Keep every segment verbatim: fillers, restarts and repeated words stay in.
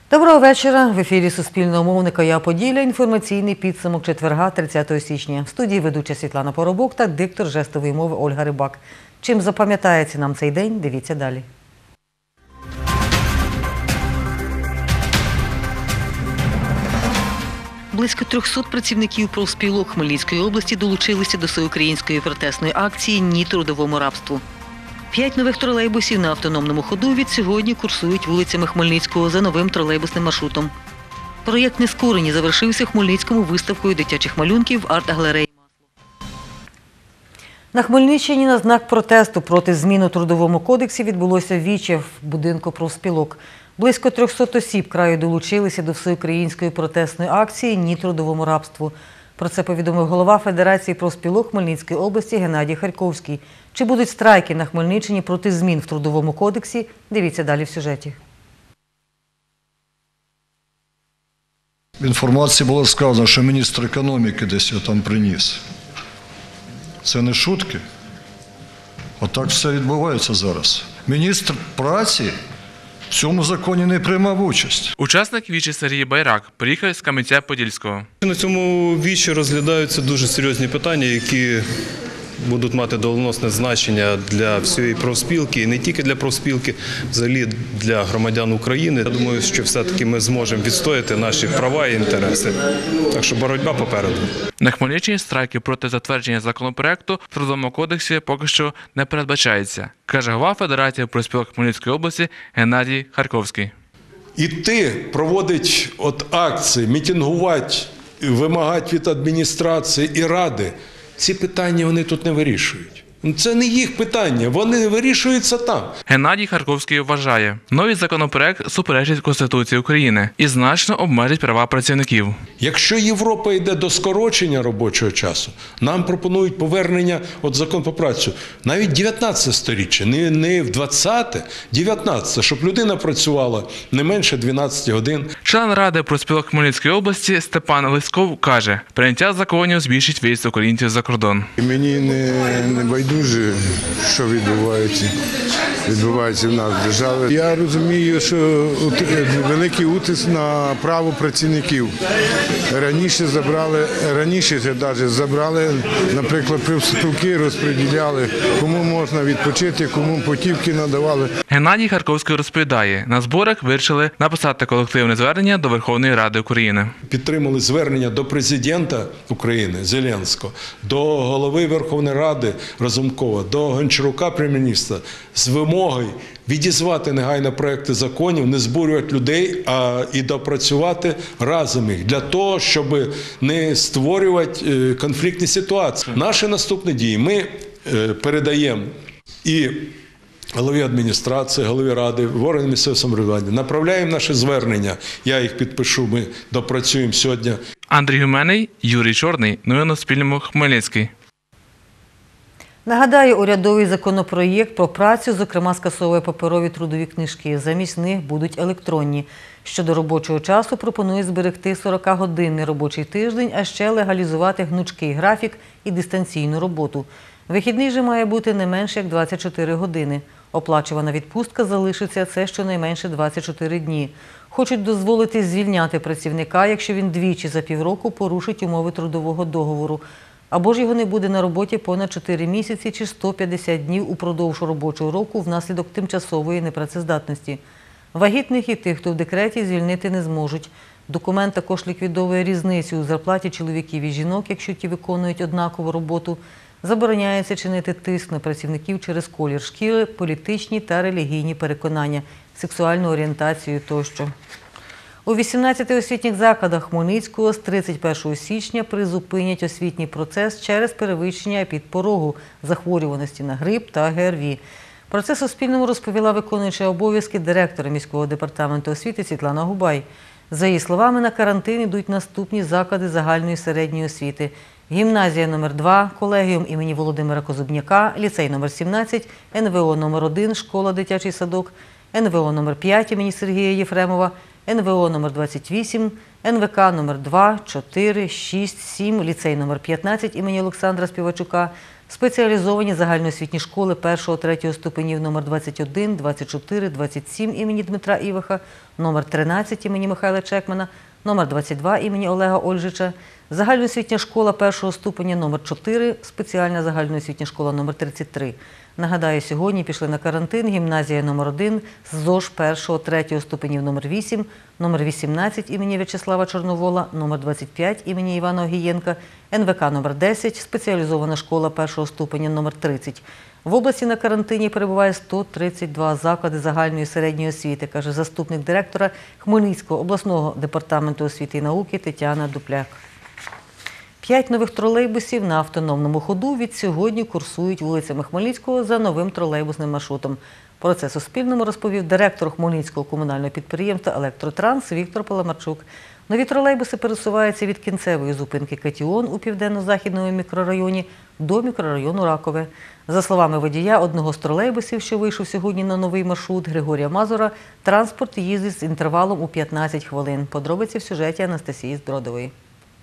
Доброго вечора. В ефірі Суспільного мовника «Я Поділля» інформаційний підсумок четверга, тридцятого січня. В студії ведуча Світлана Поробок та диктор жестової мови Ольга Рибак. Чим запам'ятається нам цей день, дивіться далі. Близько трьохсот працівників профспілок Хмельницької області долучилися до всеукраїнської протестної акції «Ні трудовому рабству». П'ять нових тролейбусів на автономному ходу від сьогодні курсують вулицями Хмельницького за новим тролейбусним маршрутом. Проєкт «Нескорені» завершився в Хмельницькому виставкою дитячих малюнків в арт-галереї. На Хмельниччині на знак протесту проти змін у Трудовому кодексі відбулося віче в будинку профспілок. Близько трьохсот осіб краю долучилися до всеукраїнської протестної акції «Ні трудовому рабству». Про це повідомив голова Федерації профспілок Хмельницької області Геннадій Харьковський. Чи будуть страйки на Хмельниччині проти змін в Трудовому кодексі? Дивіться далі в сюжеті. В інформації було сказано, що міністр економіки десь його там приніс. Це не шутки. Отак все відбувається зараз. Міністр праці в цьому законі не приймав участь. Учасник вічі Сергій Байрак приїхав з Кам'янця-Подільського. На цьому вічі розглядаються дуже серйозні питання, які будуть мати доленосне значення для всієї профспілки, і не тільки для профспілки, взагалі для громадян України. Я думаю, що все-таки ми зможемо відстояти наші права і інтереси. Так що боротьба попереду. На Хмельниччині страйки проти затвердження законопроекту в Трудовому кодексі поки що не передбачається, каже голова Федерації профспілок Хмельницької області Геннадій Харьковський. Іти, проводити от акції, мітингувати, вимагати від адміністрації і ради – ці питання вони тут не вирішують. Це не їх питання, вони вирішуються там. Геннадій Харьковський вважає, новий законопроект суперечить Конституції України і значно обмежить права працівників. Якщо Європа йде до скорочення робочого часу, нам пропонують повернення от закон про працю навіть дев'ятнадцяте сторіччя, не, не в двадцяте, дев'ятнадцяте, щоб людина працювала не менше дванадцяти годин. Член Ради профспілок Хмельницької області Степан Лиськов каже, прийняття законів збільшить виїзд українців за кордон. Мені не, не байдуже, що відбувається, відбувається в нас в державі. Я розумію, що великий утиск на право працівників. Раніше забрали, раніше навіть забрали, наприклад, профспілки розподіляли, кому можна відпочити, кому путівки надавали. Геннадій Харьковський розповідає, на зборах вирішили написати колективне звернення до Верховної Ради України. Підтримали звернення до президента України Зеленського, до голови Верховної Ради Разумкова, до Гончарука, прем'єр-міністра, з вимогою відізвати негайно проекти законів, не збурювати людей, а і допрацювати разом їх, для того, щоб не створювати конфліктні ситуації. Наші наступні дії ми передаємо і голові адміністрації, голові ради, в органи місцевого самоврядування, направляємо наші звернення, я їх підпишу, ми допрацюємо сьогодні. Андрій Гуменний, Юрій Чорний, новини на Суспільному, Хмельницький. Нагадаю, урядовий законопроєкт про працю, зокрема, скасовує паперові трудові книжки. Замість них будуть електронні. Щодо робочого часу пропонує зберегти сорокагодинний робочий тиждень, а ще легалізувати гнучкий графік і дистанційну роботу. Вихідний же має бути не менше як двадцять чотири години. Оплачувана відпустка залишиться – це щонайменше двадцять чотири дні. Хочуть дозволити звільняти працівника, якщо він двічі за півроку порушить умови трудового договору. Або ж його не буде на роботі понад чотири місяці чи сто п'ятдесят днів упродовж робочого року внаслідок тимчасової непрацездатності. Вагітних і тих, хто в декреті, звільнити не зможуть. Документ також ліквідовує різницю у зарплаті чоловіків і жінок, якщо ті виконують однакову роботу. Забороняється чинити тиск на працівників через колір шкіри, політичні та релігійні переконання, сексуальну орієнтацію тощо. У вісімнадцяти освітніх закладах Хмельницького з тридцять першого січня призупинять освітній процес через перевищення епідпорогу захворюваності на грип та ге ер ві. Про це Суспільному розповіла виконуюча обов'язки директора міського департаменту освіти Світлана Губай. За її словами, на карантин йдуть наступні заклади загальної середньої освіти. Гімназія номер два, колегіум імені Володимира Козубняка, ліцей номер сімнадцять, ен ве о номер один, школа дитячий садок, ен ве о номер п'ять імені Сергія Єфремова, ен ве о номер двадцять вісім, ен ве ка номер два, чотири, шість, сім, ліцей номер п'ятнадцять імені Олександра Співачука, спеціалізовані загальноосвітні школи першого-третього ступенів номер двадцять один, двадцять чотири, двадцять сім імені Дмитра Іваха, номер тринадцять імені Михайла Чекмана, номер двадцять два імені Олега Ольжича, загальноосвітня школа першого ступеня номер чотири, спеціальна загальноосвітня школа номер тридцять три. Нагадаю, сьогодні пішли на карантин гімназія номер один, ЗОЖ першого третього ступенів номер вісім, номер вісімнадцять імені В'ячеслава Чорновола, номер двадцять п'ять імені Івана Огієнка, ен ве ка номер десять, спеціалізована школа першого ступеня номер тридцять. В області на карантині перебуває сто тридцять два заклади загальної і середньої освіти, каже заступник директора Хмельницького обласного департаменту освіти і науки Тетяна Дупляк. П'ять нових тролейбусів на автономному ходу від сьогодні курсують вулицями Хмельницького за новим тролейбусним маршрутом. Про це Суспільному розповів директор Хмельницького комунального підприємства «Електротранс» Віктор Паламарчук. Нові тролейбуси пересуваються від кінцевої зупинки «Кетіон» у південно-західному мікрорайоні до мікрорайону Ракове. За словами водія одного з тролейбусів, що вийшов сьогодні на новий маршрут Григорія Мазура, транспорт їздить з інтервалом у п'ятнадцять хвилин. Подробиці в сюжеті Анастасії Збродової.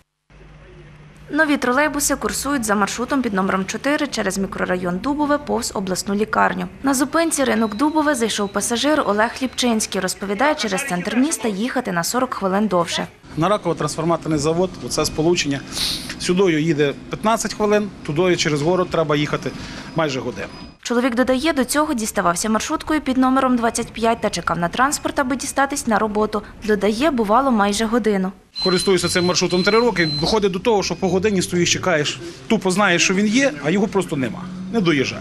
Нові тролейбуси курсують за маршрутом під номером чотири через мікрорайон Дубове повз обласну лікарню. На зупинці ринок Дубове зайшов пасажир Олег Ліпчинський. Розповідає, через центр міста їхати на сорок хвилин довше. На Раково трансформаторний завод, оце сполучення. Сюдою їде п'ятнадцять хвилин, тудою через город треба їхати майже годину. Чоловік додає, до цього діставався маршруткою під номером двадцять п'ять та чекав на транспорт, аби дістатись на роботу. Додає, бувало майже годину. Користуюся цим маршрутом три роки, доходить до того, що по годині стоїш, чекаєш, тупо знаєш, що він є, а його просто нема. Не доїжджає.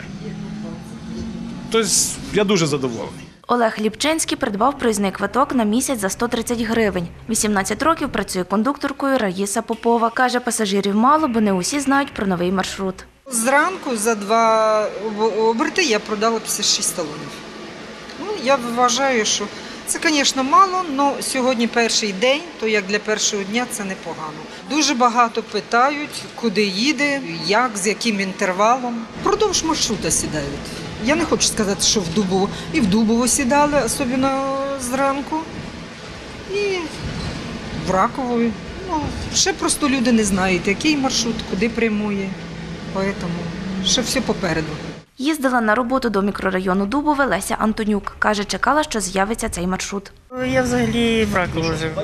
Тобто я дуже задоволений. Олег Ліпчинський придбав проїзний квиток на місяць за сто тридцять гривень. вісімнадцять років працює кондукторкою Раїса Попова. Каже, пасажирів мало, бо не усі знають про новий маршрут. Зранку за два оберти я продала п'ятдесят шість талонів. Ну, я вважаю, що це, звісно, мало, але сьогодні перший день, то як для першого дня це непогано. Дуже багато питають, куди їде, як, з яким інтервалом. Впродовж маршрута сідають. Я не хочу сказати, що в Дубово. І в Дубово сідали, особливо зранку, і в Раково. Ну, ще просто люди не знають, який маршрут, куди прямує. Тому ще все попереду. Їздила на роботу до мікрорайону Дубове Леся Антонюк. Каже, чекала, що з'явиться цей маршрут. Я взагалі в Раково живу.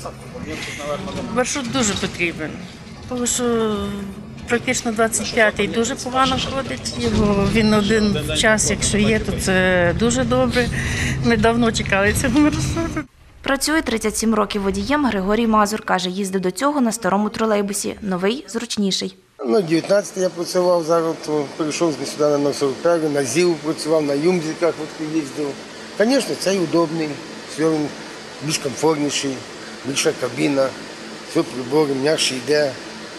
Маршрут дуже потрібен, тому що практично двадцять п'ятий дуже погано ходить. Його він один час, якщо є, то це дуже добре. Ми давно чекали цього маршруту. Працює тридцять сім років водієм Григорій Мазур. Каже, їздив до цього на старому тролейбусі. Новий – зручніший. На дев'ятнадцятий я працював, зараз перейшов сюди на сорок п'ять, на ЗІЛ працював, на Юмзиках їздив. Звісно, цей удобний, все він більш комфортніший, більша кабіна, все прибори, м'якше йде.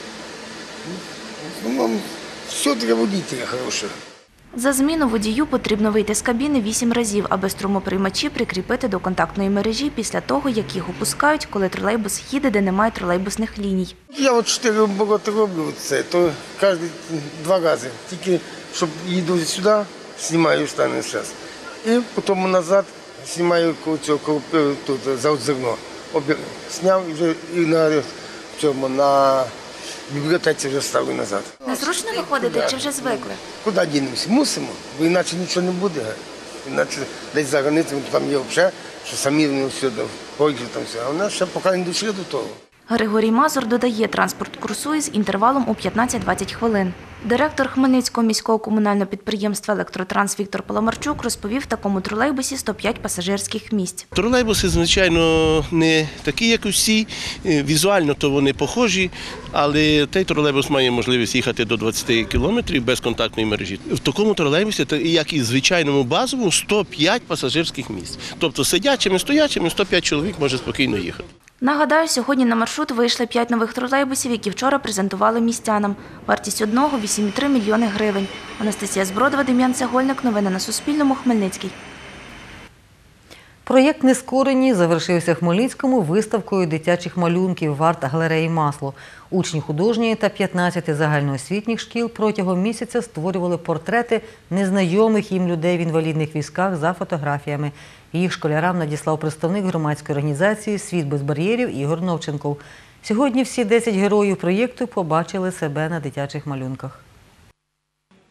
Ну, все для водителя хорошого. За зміну водію потрібно вийти з кабіни вісім разів, аби струмоприймачі прикріпити до контактної мережі після того, як їх опускають, коли тролейбус їде, де немає тролейбусних ліній. Я от чотири роки роблю це, то кожні два рази. Тільки, щоб їду сюди, знімаю останній час. І потім назад знімаю цього тут, за зерно. Зняв і вже і на цьому, на бібліотеці вже ставлю назад. Незручно виходити чи вже звикли? Куди дінемося? Мусимо, бо іначе нічого не буде. Іначе десь за границями, там є взагалі, що самі вони все, в Польщі там все. А у нас ще поки не дійшли до того. Григорій Мазур додає, транспорт курсує з інтервалом у п'ятнадцять-двадцять хвилин. Директор Хмельницького міського комунального підприємства «Електротранс» Віктор Паламарчук розповів, в такому тролейбусі сто п'ять пасажирських місць. Тролейбуси, звичайно, не такі, як усі. Візуально то вони похожі, але цей тролейбус має можливість їхати до двадцять кілометрів без контактної мережі. В такому тролейбусі, як і в звичайному базовому, сто п'ять пасажирських місць. Тобто сидячими, стоячими сто п'ять чоловік може спокійно їхати. Нагадаю, сьогодні на маршрут вийшли п'ять нових тролейбусів, які вчора презентували містянам. Вартість одного – вісім цілих три мільйони гривень. Анастасія Збродова, Дем'ян Цегольник. Новини на Суспільному. Хмельницький. Проєкт «Нескорені» завершився в Хмельницькому виставкою дитячих малюнків в арт-галереї «Масло». Учні художньої та п'ятнадцяти загальноосвітніх шкіл протягом місяця створювали портрети незнайомих їм людей в інвалідних візках за фотографіями. Їх школярам надіслав представник громадської організації «Світ без бар'єрів» Ігор Новченков. Сьогодні всі десять героїв проєкту побачили себе на дитячих малюнках.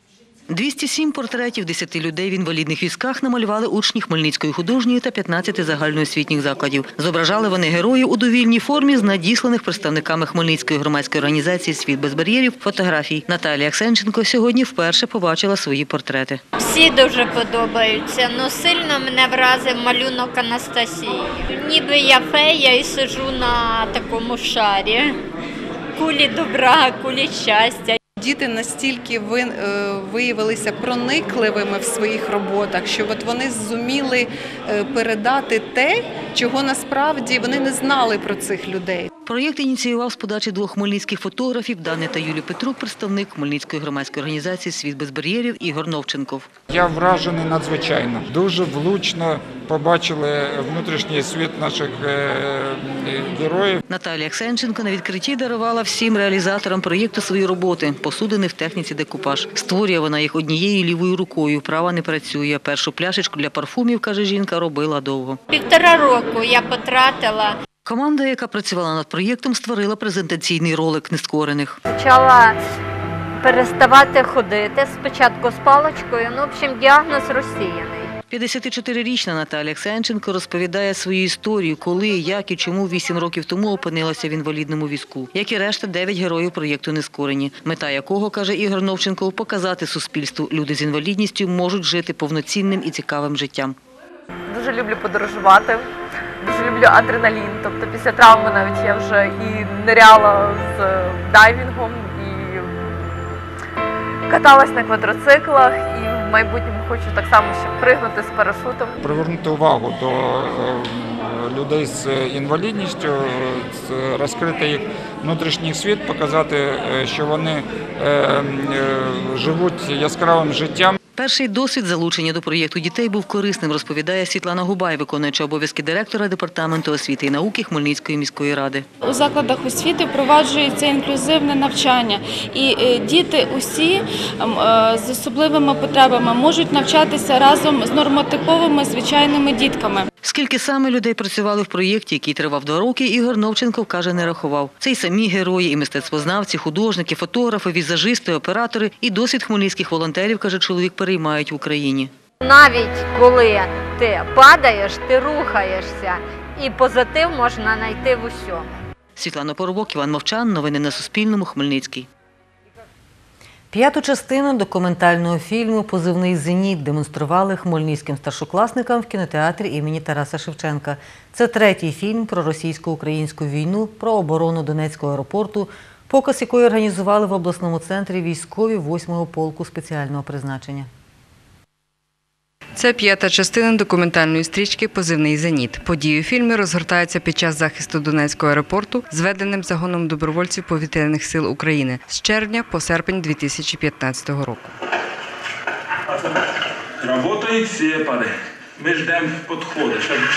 двісті сім портретів десяти людей в інвалідних візках намалювали учні Хмельницької художньої та п'ятнадцяти загальноосвітніх закладів. Зображали вони героїв у довільній формі з надісланих представниками Хмельницької громадської організації «Світ без бар'єрів» фотографій. Наталія Аксенченко сьогодні вперше побачила свої портрети. Всі дуже подобаються, але сильно мене вразив малюнок Анастасії. Ніби я фея і сиджу на такому шарі. Кулі добра, кулі щастя. Діти настільки виявилися проникливими в своїх роботах, що от вони зуміли передати те, чого насправді вони не знали про цих людей. Проєкт ініціював з подачі двох хмельницьких фотографів Дани та Юлі Петрук, представник Хмельницької громадської організації «Світ без бар'єрів» Ігор Новченков. Я вражений надзвичайно. Дуже влучно побачили внутрішній світ наших героїв. Наталія Аксенченко на відкритті дарувала всім реалізаторам проєкту свої роботи – посудини в техніці декупаж. Створює вона їх однією лівою рукою, права не працює. Першу пляшечку для парфумів, каже жінка, робила довго. Півтора року я потратила. Команда, яка працювала над проєктом, створила презентаційний ролик нескорених. Почала переставати ходити, спочатку з паличкою, ну, в общем, діагноз розсіяний. п'ятдесятичотирирічна Наталія Аксенченко розповідає свою історію, коли, як і чому вісім років тому опинилася в інвалідному візку. Як і решта, дев'ять героїв проєкту «Нескорені», мета якого, каже Ігор Новченков, показати суспільству, люди з інвалідністю можуть жити повноцінним і цікавим життям. Дуже люблю подорожувати, дуже люблю адреналін. Тобто після травми навіть я вже і ниряла з дайвінгом, і каталась на квадроциклах, і в майбутньому хочу так само ще пригнути з парашутом. Привернути увагу до людей з інвалідністю, розкрити їх внутрішній світ, показати, що вони живуть яскравим життям. Перший досвід залучення до проєкту дітей був корисним, розповідає Світлана Губай, виконуюча обов'язки директора Департаменту освіти і науки Хмельницької міської ради. У закладах освіти впроваджується інклюзивне навчання. І діти усі з особливими потребами можуть навчатися разом з нормотиповими звичайними дітками. Скільки саме людей працювали в проєкті, який тривав два роки, Ігор Новченков, каже, не рахував. Це й самі герої, і мистецтвознавці, художники, фотографи, візажисти, оператори. І досвід хмельницьких волонтерів, каже чоловік, переймають в Україні. Навіть коли ти падаєш, ти рухаєшся, і позитив можна знайти в усьому. Світлана Поробок, Іван Мовчан. Новини на Суспільному. Хмельницький. П'яту частину документального фільму «Позивний Зеніт» демонстрували хмельницьким старшокласникам в кінотеатрі імені Тараса Шевченка. Це третій фільм про російсько-українську війну, про оборону Донецького аеропорту, показ якої організували в обласному центрі військові восьмого полку спеціального призначення. Це п'ята частина документальної стрічки «Позивний Зеніт». Події у фільмі розгортаються під час захисту Донецького аеропорту зведеним загоном добровольців Повітряних сил України з червня по серпень дві тисячі п'ятнадцятого року. Работають сепари. Ми ждемо підходу.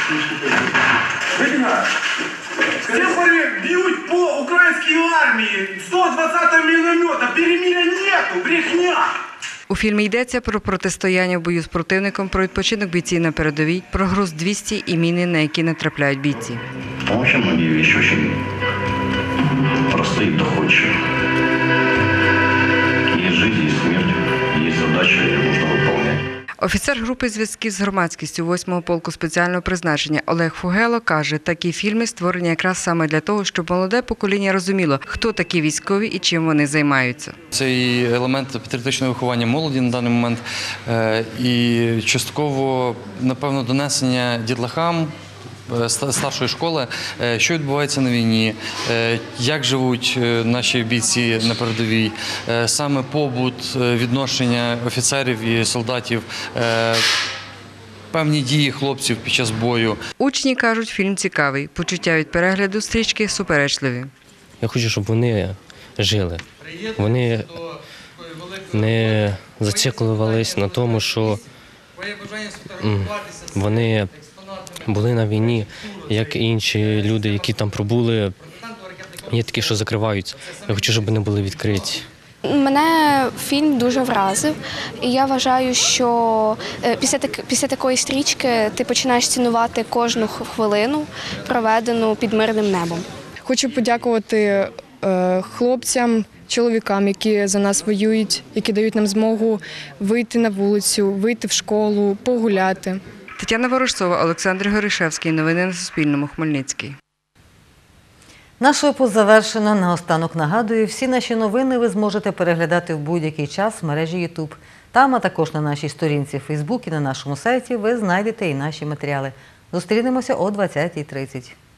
Сепари б'ють по українській армії. сто двадцятого міномета. Перемир'я нету. Брехня. У фільмі йдеться про протистояння в бою з противником, про відпочинок бійців на передовій, про груз двісті і міни, на які натрапляють бійці. Вообще многие вещи очень простые и доходчивые. Есть жизнь, есть смерть, есть задачи, их нужно выполнять. Офіцер групи зв'язків з громадськістю восьмого полку спеціального призначення Олег Фугело каже, такі фільми створені якраз саме для того, щоб молоде покоління розуміло, хто такі військові і чим вони займаються. Це і елемент патріотичного виховання молоді на даний момент, і частково, напевно, донесення дітлахам старшої школи, що відбувається на війні, як живуть наші бійці на передовій, саме побут, відношення офіцерів і солдатів, певні дії хлопців під час бою. Учні кажуть, фільм цікавий, почуття від перегляду стрічки суперечливі. Я хочу, щоб вони жили. Вони не зациклювалися на тому, що вони були на війні, як і інші люди, які там пробули. Є такі, що закриваються. Я хочу, щоб вони були відкриті. Мене фільм дуже вразив, і я вважаю, що після, так, після такої стрічки ти починаєш цінувати кожну хвилину, проведену під мирним небом. Хочу подякувати е, хлопцям, чоловікам, які за нас воюють, які дають нам змогу вийти на вулицю, вийти в школу, погуляти. Тетяна Ворожцова, Олександр Горішевський. Новини на Суспільному. Хмельницький. Наш випуск завершено. Наостанок нагадую, всі наші новини ви зможете переглядати в будь-який час в мережі ютуб. Там, а також на нашій сторінці Фейсбук і на нашому сайті ви знайдете і наші матеріали. Зустрінемося о двадцятій тридцять.